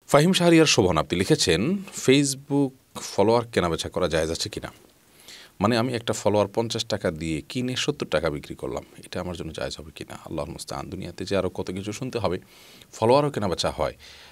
ফাহিম শাহরিয়ার শোভন আপনি লিখেছেন, Facebook follower কেনাবেচা করা জায়েজ আছে কিনা? মানে আমি একটা ফলোয়ার 50 টাকা দিয়ে কিনে 70 টাকা বিক্রি করলাম, এটা আমার জন্য জায়েজ হবে কিনা? আল্লাহর মুস্তাআন। দুনিয়াতে যে আরও কত কিছু শুনতে হবে। ফলোয়ারও কেনাবেচা হয়।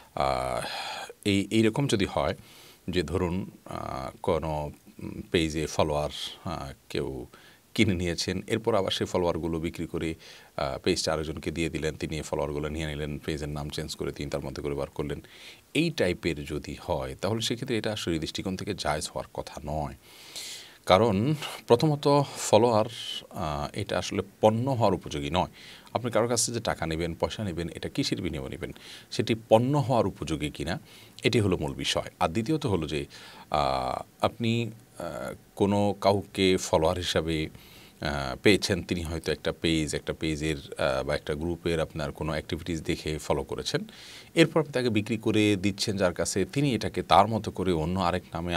এইরকম যদি হয় যে ধরুন কোনো পেজে ফলোয়ার কেউ কিনে নিয়েছেন, এরপর আবার সেই ফলোয়ারগুলো বিক্রি করে পেজটা আরেকজনকে দিয়ে দিলেন, তিনি ফলোয়ারগুলো নিয়ে নিলেন, পেজের নাম চেঞ্জ করে তিনি তার মধ্যে করে বার করলেন, এই টাইপের যদি হয় তাহলে সেক্ষেত্রে এটা শরীয়ত দৃষ্টিকোণ থেকে জায়েজ হওয়ার কথা নয়। কারণ প্রথমত ফলোয়ার এটা আসলে পণ্য হওয়ার উপযোগী নয়। আপনি কারোর কাছে যে টাকা নেবেন, পয়সা নেবেন, এটা কিসের বিনিময়ে নেবেন, সেটি পণ্য হওয়ার উপযোগী কিনা, এটি হলো মূল বিষয়। আর দ্বিতীয়ত হলো যে আপনি কোনো কাউকে ফলোয়ার হিসাবে পেয়েছেন, তিনি হয়তো একটা পেজের বা একটা গ্রুপের আপনার কোনো অ্যাক্টিভিটিস দেখে ফলো করেছেন, এরপর আপনি তাকে বিক্রি করে দিচ্ছেন যার কাছে, তিনি এটাকে তার মতো করে অন্য আরেক নামে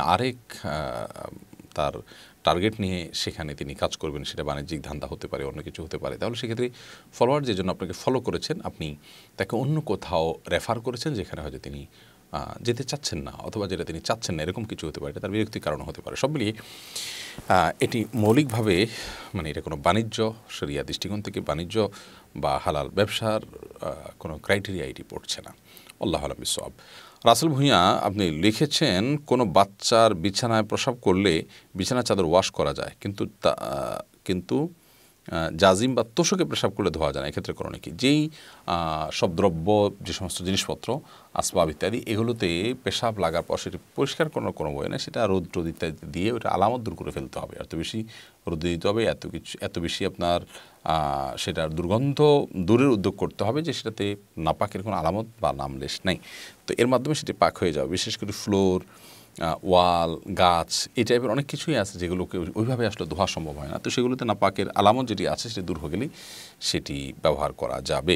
তার টার্গেট নিয়ে সেখানে তিনি কাজ করবেন, সেটা বাণিজ্যিক ধান্দা হতে পারে, অন্য কিছু হতে পারে। তাহলে সেক্ষেত্রে ফলোয়ার যে জন্য আপনাকে ফলো করেছেন, আপনি তাকে অন্য কোথাও রেফার করেছেন যেখানে হয়তো তিনি যেতে চাচ্ছেন না, অথবা যেটা তিনি চাচ্ছেন না, এরকম কিছু হতে পারে, এটা তার বিরক্তির কারণ হতে পারে। সব মিলিয়ে এটি মৌলিকভাবে মানে এটা কোনো বাণিজ্য, শরিয়া দৃষ্টিকোণ থেকে বাণিজ্য বা হালাল ব্যবসার কোনো ক্রাইটেরিয়া এটি পড়ছে না। আল্লাহু আ'লাম বিসওয়াব। রাসেল ভূঁইয়া আপনি লিখেছেন, কোনো বাচ্চার বিছানায় প্রস্রাব করলে বিছানার চাদর ওয়াশ করা যায়, কিন্তু জাজিম বা তোষকে পেশাব করলে ধোয়া যায় না, এক্ষেত্রে করণীয় কি? যেই সব দ্রব্য, যে সমস্ত জিনিসপত্র, আসবাব ইত্যাদি, এগুলোতে পেশাব লাগার পর সেটি পরিষ্কার করার কোনো বই না, সেটা রোদ ইত্যাদি দিয়ে ওটা আলামত দূর করে ফেলতে হবে। এত বেশি রোদ দিতে হবে, এত বেশি আপনার সেটার দুর্গন্ধ দূরের উদ্যোগ করতে হবে যে সেটাতে নাপাকের কোনো আলামত বা নামলেশ নেই। তো এর মাধ্যমে সেটি পাক হয়ে যাবে। বিশেষ করে ফ্লোর, ওয়াল, গাছ, এই টাইপের অনেক কিছুই আছে যেগুলোকে ওইভাবে আসলে ধোয়া সম্ভব হয় না। তো সেগুলোতে নাপাকের আলামত যেটি আছে সেটি দূর হয়ে গেলেই সেটি ব্যবহার করা যাবে।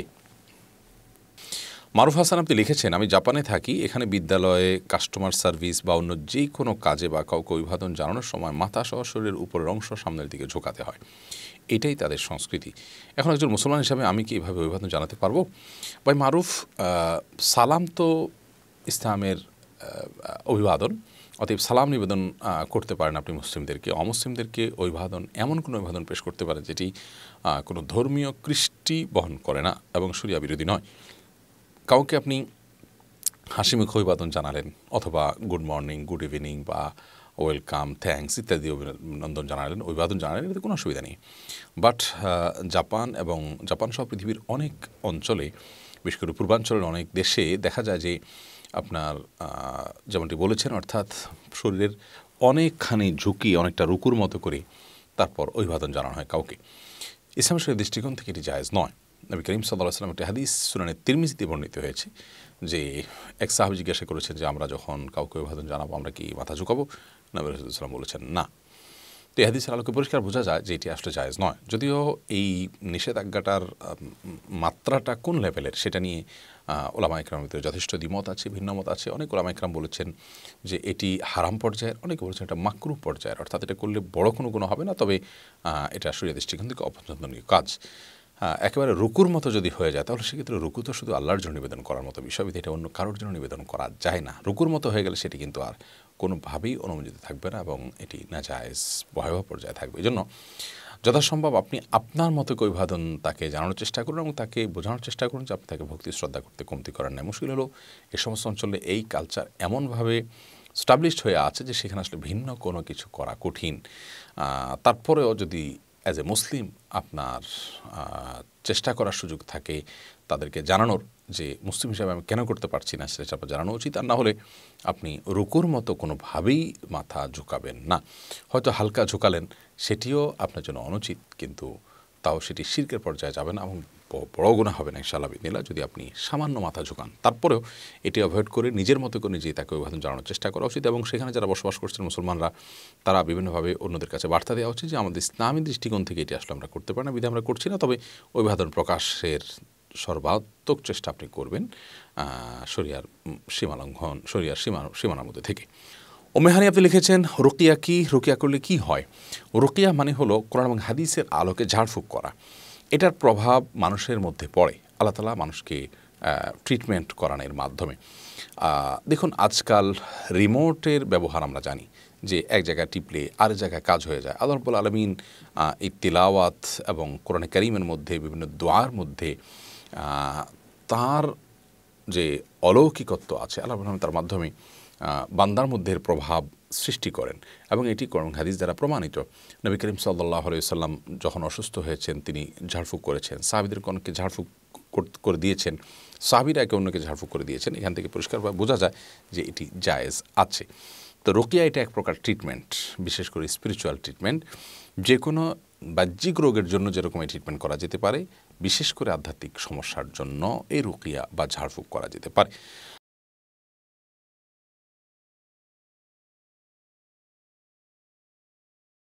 মারুফ হাসান আপনি লিখেছেন, আমি জাপানে থাকি, এখানে বিদ্যালয়ে, কাস্টমার সার্ভিস বা অন্য যে কোনো কাজে বা কাউকে অভিবাদন জানানোর সময় মাথা সহ শরীরের উপরের অংশ সামনের দিকে ঝোঁকাতে হয়, এটাই তাদের সংস্কৃতি। এখন একজন মুসলমান হিসাবে আমি কি এভাবে অভিবাদন জানাতে পারবো? ভাই মারুফ, সালাম তো ইসলামের অভিবাদন, অতএব সালাম নিবেদন করতে পারেন আপনি মুসলিমদেরকে। অমুসলিমদেরকে অভিবাদন, এমন কোনো অভিবাদন পেশ করতে পারেন যেটি কোনো ধর্মীয় কৃষ্টি বহন করে না এবং শরিয়া বিরোধী নয়। কাউকে আপনি হাসিমুখে অভিবাদন জানালেন, অথবা গুড মর্নিং, গুড ইভিনিং বা ওয়েলকাম, থ্যাঙ্কস ইত্যাদি অভিনন্দন জানালেন, অভিবাদন জানালেন, এতে কোনো অসুবিধা নেই। বাট জাপান সহ পৃথিবীর অনেক অঞ্চলে, বিশেষ করে পূর্বাঞ্চলের অনেক দেশে দেখা যায় যে আপনার যেমনটি বলেছেন, অর্থাৎ শরীরের অনেকখানি ঝুঁকি, অনেকটা রুকুর মতো করে তারপর অভিবাদন জানানো হয় কাউকে। ইসলামের শরীয়ত দৃষ্টিকোণ থেকে এটি জায়েজ নয়। নবী করিম সাল্লাল্লাহু আলাইহি ওয়াসাল্লাম একটি হাদিস সুনানে তিরমিজিতে বর্ণিত হয়েছে যে এক সাহাবী জিজ্ঞাসা করেছেন যে আমরা যখন কাউকে অভিবাদন জানাবো আমরা কি মাথা ঝুঁকাবো? নবী রাসূলুল্লাহ সাল্লাল্লাহু আলাইহি ওয়াসাল্লাম বলেছেন না। তো এই হাদিসের আলোকে পরিষ্কার বোঝা যায় যে এটি আসলে জায়েজ নয়। যদিও এই নিষেধাজ্ঞাটার মাত্রাটা কোন লেভেলের সেটা নিয়ে ওলামা ইকরামের ভিতরে যথেষ্ট দ্বিমত আছে, ভিন্নমত আছে। অনেক ওলামা ইকরাম বলেছেন যে এটি হারাম পর্যায়ের, অনেকে বলেছেন এটা মাকরুহ পর্যায়ের, অর্থাৎ এটা করলে বড় কোনো গুনাহ হবে না, তবে এটা শরীয়ত দৃষ্টিকোণ থেকে অপছন্দনীয় কাজ। একেবারে রুকুর মতো যদি হয়ে যায় তাহলে সেক্ষেত্রে রুকু তো শুধু আল্লাহর জন্য নিবেদন করার মতো বিষয়, এটা অন্য কারোর জন্য নিবেদন করা যায় না। রুকুর মতো হয়ে গেলে সেটি কিন্তু আর কোনোভাবেই অনুমোদিত থাকবে না এবং এটি নাজায়েজ ভয়াবহ পর্যায়ে থাকবে। এই জন্য যথাসম্ভব আপনি আপনার মতো অভিবাদন তাকে জানানোর চেষ্টা করুন এবং তাকে বোঝানোর চেষ্টা করুন যে আপনি তাকে ভক্তি শ্রদ্ধা করতে কমতি করার নাই। মুশকিল হলো এই সমস্ত অঞ্চলে এই কালচার এমনভাবে স্টাবলিশড হয়ে আছে যে সেখানে আসলে ভিন্ন কোনো কিছু করা কঠিন। তারপরেও যদি অ্যাজ এ মুসলিম আপনার চেষ্টা করার সুযোগ থাকে তাদেরকে জানানোর যে মুসলিম হিসাবে আমি কেন করতে পারছি না, সেটা আপনার জানানো উচিত। আর না হলে আপনি রুকুর মতো কোনোভাবেই মাথা ঝুঁকাবেন না। হয়তো হালকা ঝুঁকালেন, সেটিও আপনার জন্য অনুচিত, কিন্তু তাও সেটি শিরকের পর্যায়ে যাবে না এবং বড় গুনাহ হবে না ইনশাআল্লাহ বিদিনিল্লাহ যদি আপনি সামান্য মাথা ঝুঁকান। তারপরেও এটি অ্যাভয়েড করে নিজের মতো করে নিজেই তাকে অভিবাদন জানানোর চেষ্টা করা উচিত এবং সেখানে যারা বসবাস করছেন মুসলমানরা, তারা বিভিন্নভাবে অন্যদের কাছে বার্তা দেওয়া উচিত যে আমাদের ইসলামী দৃষ্টিকোণ থেকে এটি আসলে আমরা করতে পারি না, বিধে আমরা করছি না, তবে অভিবাদন প্রকাশের সর্বাত্মক চেষ্টা আপনি করবেন শরিয়ার সীমালঙ্ঘন, শরিয়ার সীমানার মধ্যে থেকে। ওমেহানি আপনি লিখেছেন, রুকিয়া কি? রুকিয়া করলে কি হয়? রুকিয়া মানে হলো কোরআন এবং হাদিসের আলোকে ঝাড়ফুঁক করা। এটার প্রভাব মানুষের মধ্যে পড়ে। আল্লাহ তাআলা মানুষকে ট্রিটমেন্ট করানোর মাধ্যমে। দেখুন আজকাল রিমোটের ব্যবহার আমরা জানি যে এক জায়গায় টিপলে আরেক জায়গায় কাজ হয়ে যায়। আল্লাহ রাব্বুল আলামিন এই তিলাওয়াত এবং কোরআনে কারীমের মধ্যে বিভিন্ন দোয়ার মধ্যে তার যে অলৌকিকত্ব আছে আল্লাহ রাব্বুল আলামিন তার মাধ্যমে বান্দার মধ্যে প্রভাব সৃষ্টি করেন এবং এটি কোরআন হাদিস দ্বারা প্রমাণিত। নবী করিম সাল্লাল্লাহু আলাইহি ওয়াসাল্লাম যখন অসুস্থ হয়েছেন তিনি ঝাড়ফুঁক করেছেন, সাহাবীদের অনেককে ঝাড়ফুঁক করে দিয়েছেন, সাহাবীরা একে অন্যকে ঝাড়ফুঁক করে দিয়েছেন। এখান থেকে পরিষ্কারভাবে বোঝা যায় যে এটি জায়েজ আছে। তো রুকিয়া এটা এক প্রকার ট্রিটমেন্ট, বিশেষ করে স্পিরিচুয়াল ট্রিটমেন্ট। যে কোনো বাহ্যিক রোগের জন্য যেরকম এই ট্রিটমেন্ট করা যেতে পারে, বিশেষ করে আধ্যাত্মিক সমস্যার জন্য এই রুকিয়া বা ঝাড়ফুঁক করা যেতে পারে।